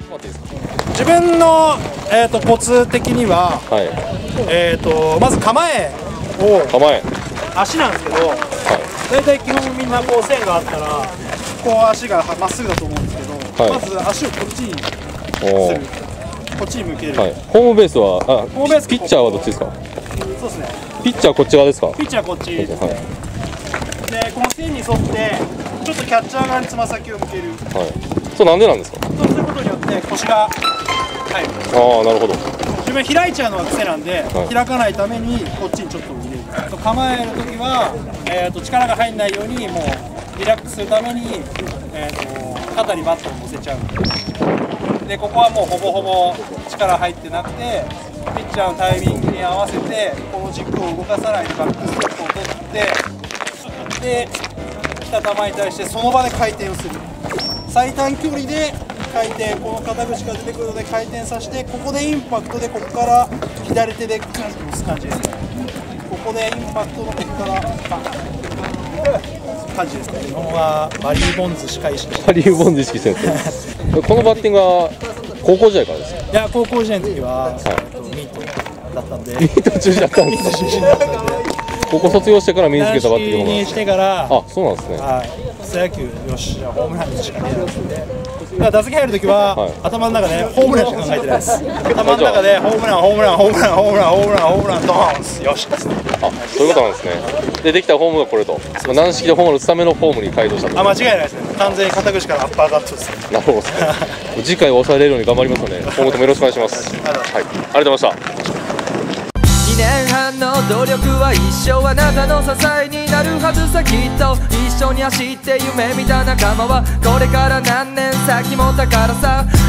自分の、コツ的には、 はい、 まず構え、足なんですけど、大体基本みんなこう線があったらこう足がまっすぐだと思うんですけど、まず足をこっちにする、こっちに向ける、 ホームベースはピッチャーはどっちですか？ そうですね、 ピッチャーこっち側ですか？ ピッチャーこっちですね。でこの線に沿ってちょっとキャッチャー側につま先を向ける。 そう、なんでなんですか？ そうすることによって腰が入る。 ああ、なるほど。 自分開いちゃうのが癖なんで、開かないためにこっちにちょっと入れる。構えるときは、力が入んないようにもうリラックスするために、肩にバットを乗せちゃう。でここはもうほぼほぼ力入ってなくて、ピッチャーのタイミングに合わせてこの軸を動かさないでバックステップを取って、で来た球に対してその場で回転をする。最短距離で回転、この肩口が出てくるので回転させて、ここでインパクトでここから左手でグンと押す感じですね。ここでインパクトのここから感じですね。日本はバリー・ボンズしか意識してない。 バリー・ボンズ意識してるんですか？このバッティングは高校時代からですか？ いや、高校時代の時は、ミートだったんで。 ミート中止だったんですか？高校卒業してから身につけたバッティング軟式にしてから、 あ、そうなんですね。 草野球、よし、じゃあホームランしかねえなって。だから打席入るときは、頭の中でホームランしか考えてないです。頭の中でホームラン、ホームラン、ホームラン、ホームラン、ホームラン、ホームラン、ドーン、よし。 あ、そういうことなんですね。で、できたフォームがこれと。軟式でホームラン打つためのフォームに改造したと。 間違いないですね。完全に肩口からアッパーカットですね。 なるほど。次回は抑えれるように頑張りますので、今後ともよろしくお願いします。はい、ありがとうございました。 2年半の努力は一生あなたの支えになるはずさ。きっと一緒に走って夢見た仲間はこれから何年先も宝さ。